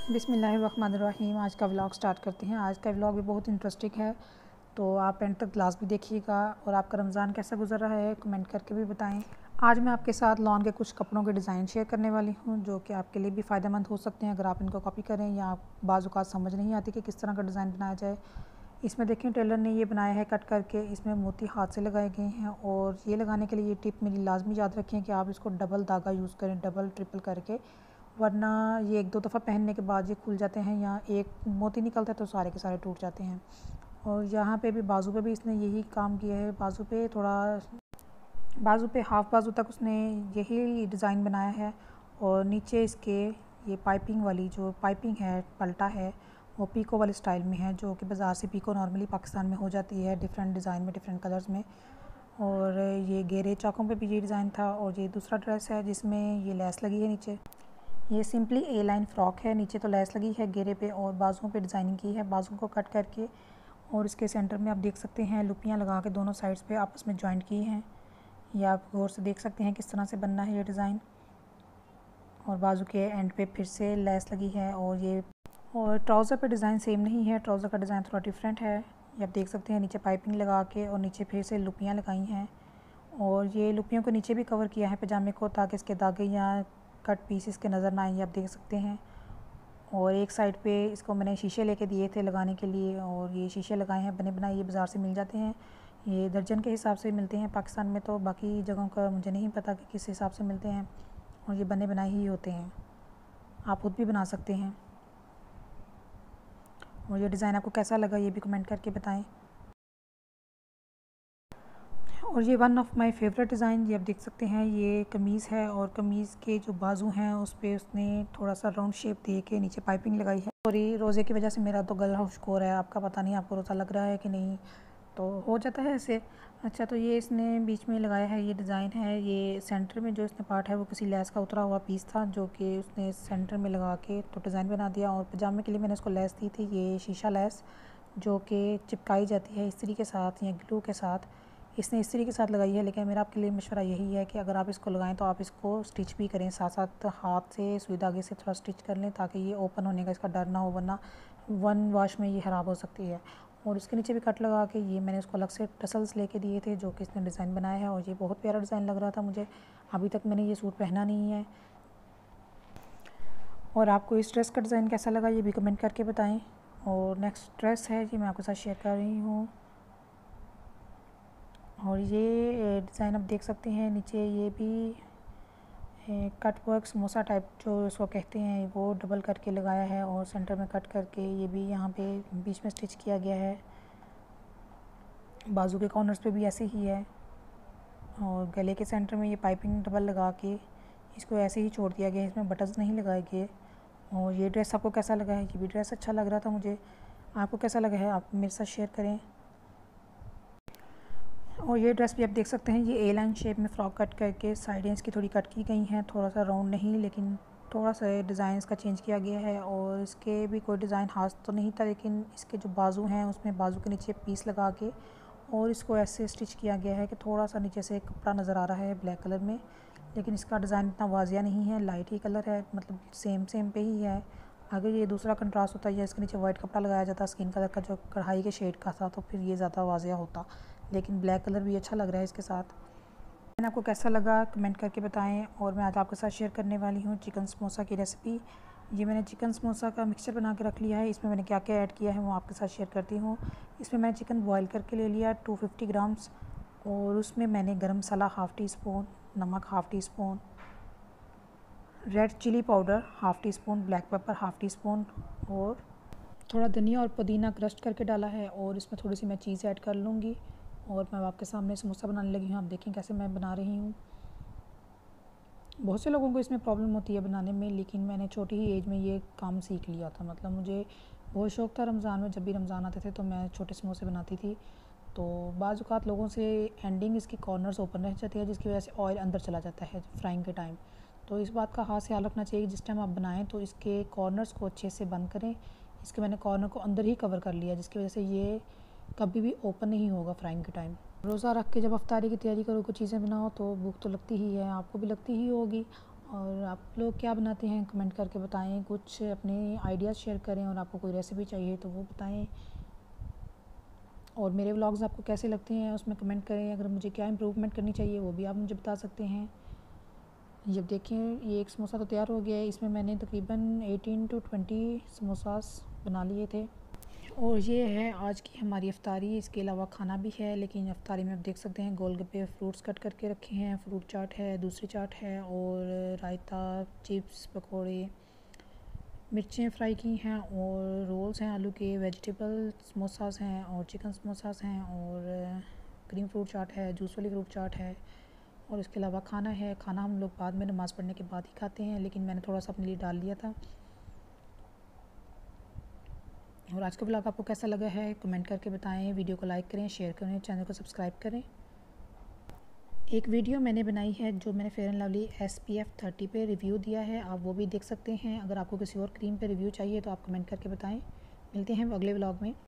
बिस्मिल्लाहिर्रहमानिर्रहीम। आज का व्लॉग स्टार्ट करते हैं। आज का व्लॉग भी बहुत इंटरेस्टिंग है, तो आप एंड तक क्लास भी देखिएगा। और आपका रमज़ान कैसा गुजर रहा है कमेंट करके भी बताएं। आज मैं आपके साथ लॉन के कुछ कपड़ों के डिज़ाइन शेयर करने वाली हूं, जो कि आपके लिए भी फ़ायदेमंद हो सकते हैं अगर आप इनको कॉपी करें या बाज़ औक़ात समझ नहीं आती कि किस तरह का डिज़ाइन बनाया जाए। इसमें देखें टेलर ने ये बनाया है कट करके, इसमें मोती हाथ से लगाए गए हैं। और ये लगाने के लिए ये टिप मेरी लाजमी याद रखें कि आप इसको डबल धागा यूज़ करें, डबल ट्रिपल करके, वरना ये एक दो दफ़ा पहनने के बाद ये खुल जाते हैं या एक मोती निकलता है तो सारे के सारे टूट जाते हैं। और यहाँ पे भी बाजू पे भी इसने यही काम किया है। बाजू पे हाफ़ बाजू तक उसने यही डिज़ाइन बनाया है। और नीचे इसके ये पाइपिंग वाली जो पाइपिंग है, पल्टा है, वो पीको वाले स्टाइल में है, जो कि बाज़ार से पीको नॉर्मली पाकिस्तान में हो जाती है डिफरेंट डिज़ाइन में, डिफरेंट कलर्स में। और ये घेरे चाकों पे भी ये डिज़ाइन था। और ये दूसरा ड्रेस है जिसमें ये लेस लगी है नीचे। ये सिंपली ए लाइन फ्रॉक है, नीचे तो लेस लगी है घेरे पे और बाजुओं पे डिज़ाइनिंग की है। बाजुओं को कट करके और इसके सेंटर में आप देख सकते हैं लुपियाँ लगा के दोनों साइड्स पे आपस में जॉइंट की हैं। ये आप गौर से देख सकते हैं किस तरह से बनना है ये डिज़ाइन। और बाजू के एंड पे फिर से लेस लगी है। और ट्राउज़र पे डिज़ाइन सेम नहीं है, ट्राउज़र का डिज़ाइन थोड़ा डिफरेंट है। ये आप देख सकते हैं नीचे पाइपिंग लगा के और नीचे फिर से लुपियाँ लगाई हैं। और ये लुपियों को नीचे भी कवर किया है पजामे को, ताकि इसके दागे या कट पीस इसके नज़र ना आए, ये आप देख सकते हैं। और एक साइड पे इसको मैंने शीशे लेके दिए थे लगाने के लिए, और ये शीशे लगाए हैं बने बनाए। ये बाज़ार से मिल जाते हैं, ये दर्जन के हिसाब से मिलते हैं पाकिस्तान में, तो बाकी जगहों का मुझे नहीं पता कि किस हिसाब से मिलते हैं। और ये बने बनाए ही होते हैं, आप खुद भी बना सकते हैं। और ये डिज़ाइन आपको कैसा लगा ये भी कमेंट करके बताएं। और ये one of my favourite design, ये आप देख सकते हैं ये कमीज़ है। और कमीज़ के जो बाजू हैं उस पे उसने थोड़ा सा राउंड शेप दे के नीचे पाइपिंग लगाई है। और ये रोज़े की वजह से मेरा तो गला खुश्क हो रहा है, आपका पता नहीं आपको रोज़ा लग रहा है कि नहीं, तो हो जाता है ऐसे। अच्छा, तो ये इसने बीच में लगाया है, ये डिज़ाइन है। ये सेंटर में जो इसने पार्ट है वो किसी लेस का उतरा हुआ पीस था, जो कि उसने सेंटर में लगा के तो डिज़ाइन बना दिया। और पजामे के लिए मैंने इसको लेस दी थी, ये शीशा लेस, जो कि चिपकाई जाती है इस्त्री के साथ या ग्लू के साथ। इसने इस्त्री के साथ लगाई है, लेकिन मेरा आपके लिए मशवरा यही है कि अगर आप इसको लगाएं तो आप इसको स्टिच भी करें, साथ साथ हाथ से सुई धागे से थोड़ा स्टिच कर लें, ताकि ये ओपन होने का इसका डर ना हो, वरना वन वॉश में ये ख़राब हो सकती है। और इसके नीचे भी कट लगा के ये मैंने इसको अलग से टसल्स लेके दिए थे, जो कि इसने डिज़ाइन बनाया है। और ये बहुत प्यारा डिज़ाइन लग रहा था मुझे। अभी तक मैंने ये सूट पहना नहीं है। और आपको इस ड्रेस का डिज़ाइन कैसा लगा ये भी कमेंट करके बताएं। और नेक्स्ट ड्रेस है जी मैं आपके साथ शेयर कर रही हूँ। और ये डिज़ाइन आप देख सकते हैं नीचे ये भी कट वर्क समोसा टाइप जो इसको कहते हैं, वो डबल करके लगाया है। और सेंटर में कट करके ये भी यहाँ पे बीच में स्टिच किया गया है। बाजू के कॉर्नर्स पे भी ऐसे ही है। और गले के सेंटर में ये पाइपिंग डबल लगा के इसको ऐसे ही छोड़ दिया गया है, इसमें बटन्स नहीं लगाए गए। और ये ड्रेस आपको कैसा लगा है, ये भी ड्रेस अच्छा लग रहा था मुझे, आपको कैसा लगा है आप मेरे साथ शेयर करें। और ये ड्रेस भी आप देख सकते हैं, ये ए लाइन शेप में फ़्रॉक कट करके साइडें इसकी थोड़ी कट की गई हैं, थोड़ा सा राउंड नहीं लेकिन थोड़ा सा डिज़ाइन इसका चेंज किया गया है। और इसके भी कोई डिज़ाइन खास तो नहीं था, लेकिन इसके जो बाजू हैं उसमें बाजू के नीचे पीस लगा के और इसको ऐसे स्टिच किया गया है कि थोड़ा सा नीचे से कपड़ा नज़र आ रहा है ब्लैक कलर में, लेकिन इसका डिज़ाइन इतना वाजिया नहीं है, लाइट ही कलर है, मतलब सेम पे ही है। अगर ये दूसरा कंट्रास्ट होता है या इसके नीचे वाइट कपड़ा लगाया जाता स्किन कलर का जो कढ़ाई के शेड का था, तो फिर ये ज़्यादा वाजिया होता, लेकिन ब्लैक कलर भी अच्छा लग रहा है इसके साथ। मैंने आपको कैसा लगा कमेंट करके बताएं। और मैं आज आपके साथ शेयर करने वाली हूँ चिकन समोसा की रेसिपी। ये मैंने चिकन समोसा का मिक्सचर बना के रख लिया है, इसमें मैंने क्या क्या ऐड किया है वो आपके साथ शेयर करती हूँ। इसमें मैंने चिकन बॉयल करके ले लिया 250 ग्राम्स, और उसमें मैंने garam masala half teaspoon, नमक half teaspoon, red chilli powder half teaspoon, black pepper half teaspoon, और थोड़ा धनिया और पुदीना क्रश करके डाला है। और इसमें थोड़ी सी मैं चीज़ ऐड कर लूँगी। और मैं आपके सामने समोसा बनाने लगी हूँ, आप देखें कैसे मैं बना रही हूँ। बहुत से लोगों को इसमें प्रॉब्लम होती है बनाने में, लेकिन मैंने छोटी ही एज में ये काम सीख लिया था। मतलब मुझे बहुत शौक़ था रमज़ान में, जब भी रमज़ान आते थे तो मैं छोटे समोसे बनाती थी। तो बाज़ औक़ात लोगों से एंडिंग इसकी कॉर्नर्स ओपन रह जाती है, जिसकी वजह से ऑयल अंदर चला जाता है फ्राइंग के टाइम। तो इस बात का ख़ास ख्याल रखना चाहिए कि जिस टाइम आप बनाएं तो इसके कॉर्नर्स को अच्छे से बंद करें। इसके मैंने कॉर्नर को अंदर ही कवर कर लिया, जिसकी वजह से ये कभी भी ओपन नहीं होगा फ्राइंग के टाइम। रोज़ा रख के जब अफ्तारी की तैयारी करो, कुछ चीज़ें बनाओ, तो भूख तो लगती ही है, आपको भी लगती ही होगी। और आप लोग क्या बनाते हैं कमेंट करके बताएं, कुछ अपने आइडियाज़ शेयर करें, और आपको कोई रेसिपी चाहिए तो वो बताएं। और मेरे व्लॉग्स आपको कैसे लगते हैं उसमें कमेंट करें। अगर मुझे क्या इम्प्रूवमेंट करनी चाहिए वो भी आप मुझे बता सकते हैं। जब देखें ये एक समोसा तो तैयार हो गया है। इसमें मैंने तकरीबन 18 to 20 समोसास बना लिए थे। और ये है आज की हमारी इफ्तारी। इसके अलावा खाना भी है, लेकिन इफ्तारी में आप देख सकते हैं गोलगप्पे फ्रूट्स कट करके रखे हैं, फ्रूट चाट है, दूसरी चाट है, और रायता, चिप्स, पकोड़े, मिर्चें फ्राई की हैं, और रोल्स हैं आलू के, वेजिटेबल समोसास हैं, और चिकन समोसास हैं, और क्रीम फ्रूट चाट है, जूस वाली फ्रूट चाट है। और इसके अलावा खाना है। खाना हम लोग बाद में नमाज़ पढ़ने के बाद ही खाते हैं, लेकिन मैंने थोड़ा सा अपने लिए डाल लिया था। और आज का व्लॉग आपको कैसा लगा है कमेंट करके बताएं। वीडियो को लाइक करें, शेयर करें, चैनल को सब्सक्राइब करें। एक वीडियो मैंने बनाई है जो मैंने फेयर एंड लवली SPF 30 पे रिव्यू दिया है, आप वो भी देख सकते हैं। अगर आपको किसी और क्रीम पे रिव्यू चाहिए तो आप कमेंट करके बताएं। मिलते हैं अगले व्लॉग में।